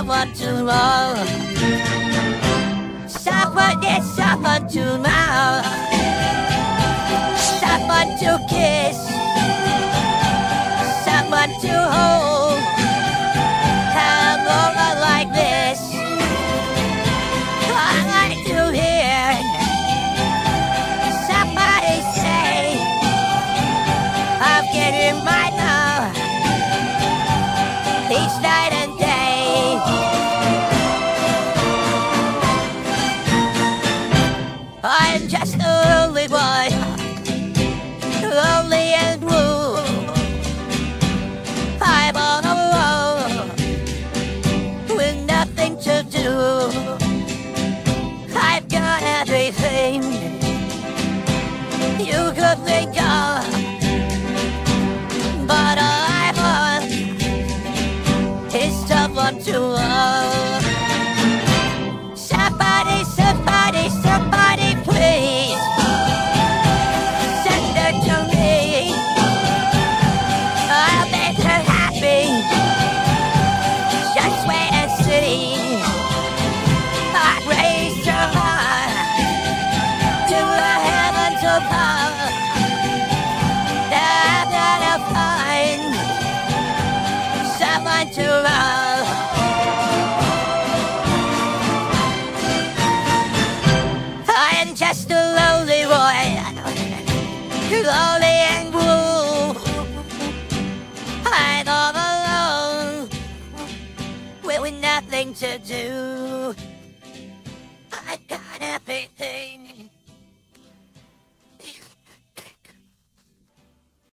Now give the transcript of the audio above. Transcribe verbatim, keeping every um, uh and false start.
someone to love, someone is someone to love, someone to kiss, someone to hold. How long like this? I like to hear somebody say, I'm getting my love each night and day. I'm just a lonely boy, lonely and blue. I'm all alone with nothing to do. I've got everything you could think of, but all I want is someone to love. Somebody, somebody, somebody, please send her to me. I'll make her happy. Just wait and see. I raise her heart to the heavens above. Now that I find someone to love. I'm just a lonely boy, lonely and blue. I'm all alone with nothing to do.